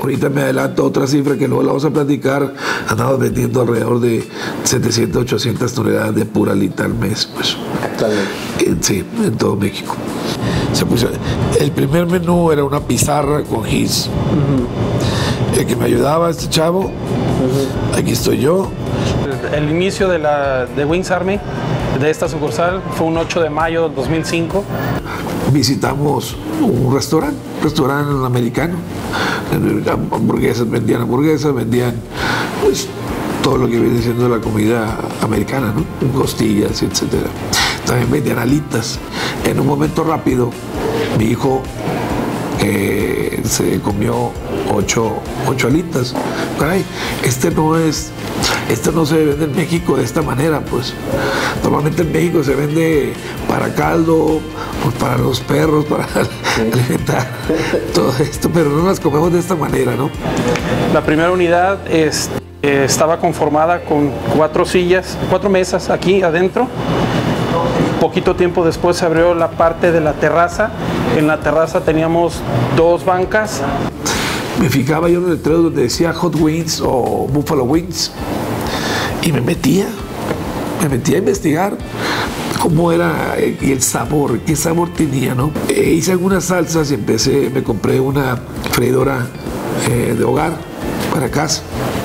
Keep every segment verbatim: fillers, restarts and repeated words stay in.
Ahorita me adelanto otra cifra que luego la vamos a platicar. Andamos vendiendo alrededor de setecientas, ochocientas toneladas de pura alita al mes. Pues. Actualmente. En, sí, en todo México. Se puso, el primer menú era una pizarra con gis. Uh-huh. El que me ayudaba, este chavo, uh-huh. Aquí estoy yo. El inicio de, la, de Wings Army, de esta sucursal, fue un ocho de mayo de dos mil cinco. Visitamos un restaurante, un restaurante americano. Hamburguesas, vendían hamburguesas, vendían pues todo lo que viene siendo la comida americana, ¿no? Costillas, etcétera. También vendían alitas. En un momento rápido, mi hijo eh, se comió ocho, ocho alitas. Caray, este no es, este no se vende en México de esta manera, pues. Normalmente en México se vende para caldo, pues para los perros, para alimentar todo esto, pero no las comemos de esta manera, ¿no? La primera unidad es, eh, estaba conformada con cuatro sillas, cuatro mesas aquí adentro. Poquito tiempo después se abrió la parte de la terraza. En la terraza teníamos dos bancas. Me fijaba yo en el letrero donde decía Hot Wings o Buffalo Wings y me metía, me metía a investigar cómo era y el sabor, qué sabor tenía, ¿no? E hice algunas salsas y empecé, me compré una freidora eh, de hogar para casa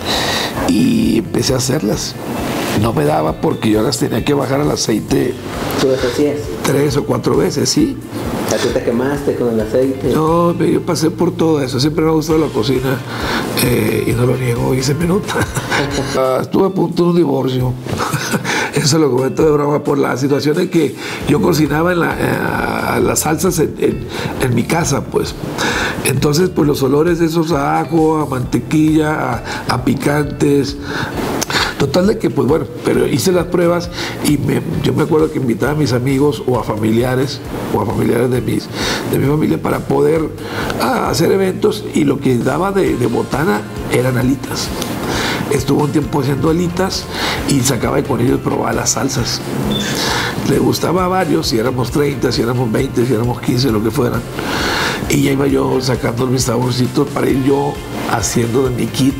y empecé a hacerlas. No me daba porque yo las tenía que bajar al aceite. ¿Tú las hacías? Tres o cuatro veces, sí. ¿Tú te quemaste con el aceite? No, yo pasé por todo eso. Siempre me ha gustado la cocina eh, y no lo niego, y se me nota. uh, estuve a punto de un divorcio. Eso lo comento de broma por la situación en que yo cocinaba en la, uh, las salsas en, en, en mi casa, pues. Entonces, pues los olores de esos a ajo, a mantequilla, a, a picantes. Total de que, pues bueno, pero hice las pruebas y me, yo me acuerdo que invitaba a mis amigos o a familiares, o a familiares de, mis, de mi familia para poder ah, hacer eventos y lo que daba de, de botana eran alitas. Estuvo un tiempo haciendo alitas y sacaba y con ellos probaba las salsas. Le gustaba a varios, si éramos treinta, si éramos veinte, si éramos quince, lo que fueran. Y ya iba yo sacando mis saborcitos para ir yo haciendo de mi kit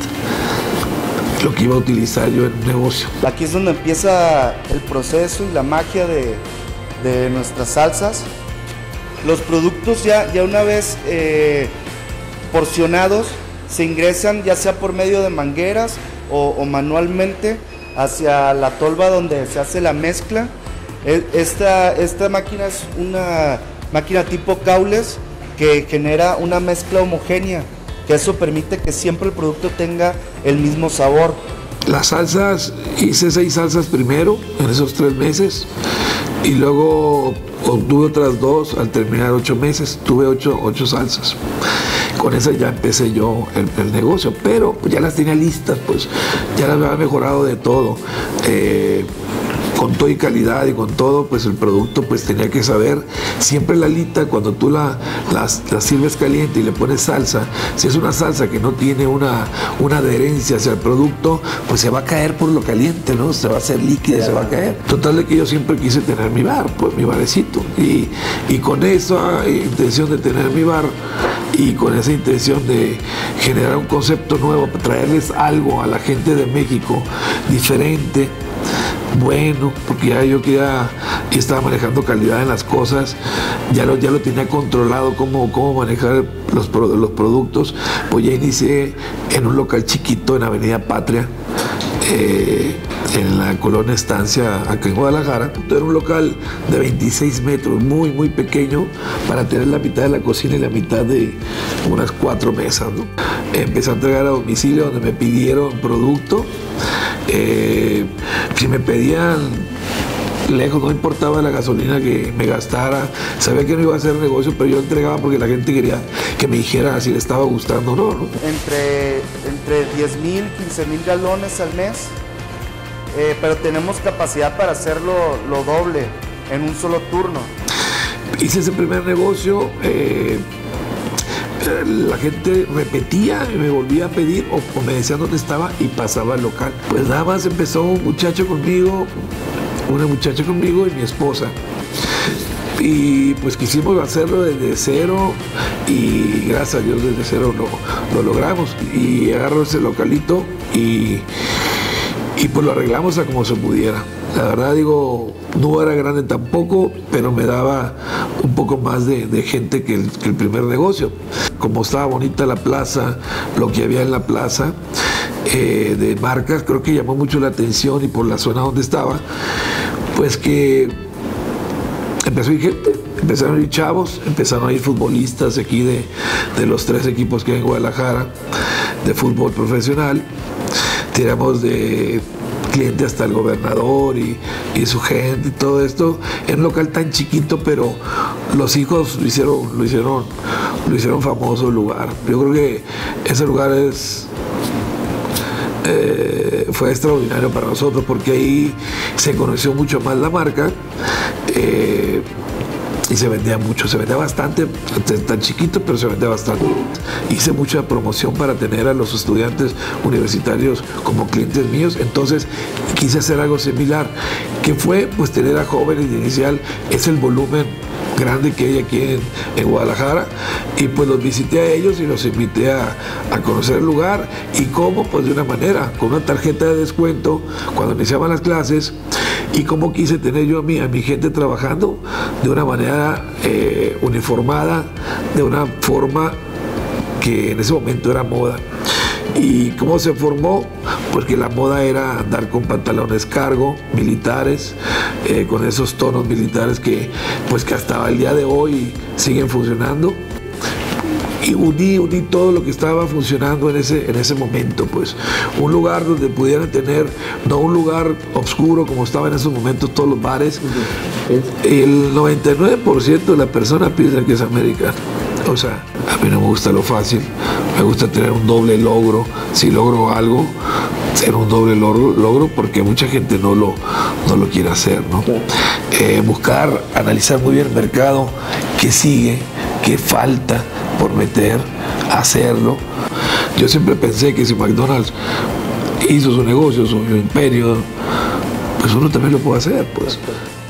lo que iba a utilizar yo en el negocio. Aquí es donde empieza el proceso y la magia de, de nuestras salsas. Los productos ya, ya una vez eh, porcionados se ingresan ya sea por medio de mangueras o, o manualmente hacia la tolva donde se hace la mezcla. Esta, esta máquina es una máquina tipo Cowles que genera una mezcla homogénea, que eso permite que siempre el producto tenga el mismo sabor. Las salsas, hice seis salsas primero en esos tres meses y luego obtuve otras dos al terminar ocho meses, tuve ocho, ocho salsas. Con esas ya empecé yo el, el negocio, pero pues ya las tenía listas, pues ya las había mejorado de todo. Eh, con todo y calidad y con todo, pues el producto pues tenía que saber. Siempre la alita, cuando tú la, la, la sirves caliente y le pones salsa, si es una salsa que no tiene una, una adherencia hacia el producto, pues se va a caer por lo caliente, ¿no? Se va a hacer líquida y se va a caer. Total de que yo siempre quise tener mi bar, pues mi barecito. Y, y con esa intención de tener mi bar y con esa intención de generar un concepto nuevo, traerles algo a la gente de México diferente, bueno, porque ya yo que ya, ya estaba manejando calidad en las cosas, ya lo, ya lo tenía controlado cómo, cómo manejar los, los productos, pues ya inicié en un local chiquito en Avenida Patria, eh, en la colonia Estancia, acá en Guadalajara. Era un local de veintiséis metros, muy, muy pequeño, para tener la mitad de la cocina y la mitad de unas cuatro mesas, ¿no? Empecé a entregar a domicilio donde me pidieron producto. Eh, si me pedían lejos, no importaba la gasolina que me gastara, sabía que no iba a hacer negocio, pero yo entregaba porque la gente quería que me dijera si le estaba gustando o no, ¿no? Entre, entre diez mil, quince mil galones al mes, eh, pero tenemos capacidad para hacerlo lo doble en un solo turno. Hice ese primer negocio, eh, la gente repetía y me volvía a pedir o, o me decían dónde estaba y pasaba al local. Pues nada más empezó un muchacho conmigo, una muchacha conmigo y mi esposa. y pues quisimos hacerlo desde cero y gracias a Dios desde cero lo, lo logramos. Y agarro ese localito y, y pues lo arreglamos a como se pudiera. La verdad digo, no era grande tampoco, pero me daba un poco más de, de gente que el, que el primer negocio. Como estaba bonita la plaza, lo que había en la plaza, eh, de marcas, creo que llamó mucho la atención y por la zona donde estaba, pues que empezó a ir gente, empezaron a ir chavos, empezaron a ir futbolistas aquí de, de los tres equipos que hay en Guadalajara, de fútbol profesional. Tiramos de cliente hasta el gobernador y, y su gente y todo esto en un local tan chiquito, pero los hijos lo hicieron, lo hicieron, lo hicieron famoso el lugar. Yo creo que ese lugar es eh, fue extraordinario para nosotros porque ahí se conoció mucho más la marca. Eh, y se vendía mucho, se vendía bastante, tan chiquito, pero se vendía bastante. Hice mucha promoción para tener a los estudiantes universitarios como clientes míos, entonces quise hacer algo similar, que fue pues tener a jóvenes de inicial, es el volumen grande que hay aquí en, en Guadalajara, y pues los visité a ellos y los invité a, a conocer el lugar. ¿Y cómo? Pues de una manera, con una tarjeta de descuento cuando iniciaban las clases. Y cómo quise tener yo a mi, a mi gente trabajando de una manera eh, uniformada, de una forma que en ese momento era moda. ¿Y cómo se formó? Porque la moda era andar con pantalones cargo, militares, eh, con esos tonos militares que, pues, que hasta el día de hoy siguen funcionando. Y uní, uní todo lo que estaba funcionando en ese, en ese momento, pues. Un lugar donde pudieran tener, no un lugar oscuro como estaba en esos momentos todos los bares. El noventa y nueve por ciento de la persona piensa que es americano. O sea, a mí no me gusta lo fácil, me gusta tener un doble logro. Si logro algo, ser un doble logro, logro porque mucha gente no lo, no lo quiere hacer, ¿no? Eh, buscar, analizar muy bien el mercado, qué sigue, qué falta por meter, hacerlo. Yo siempre pensé que si McDonald's hizo su negocio, su imperio, pues uno también lo puede hacer, pues.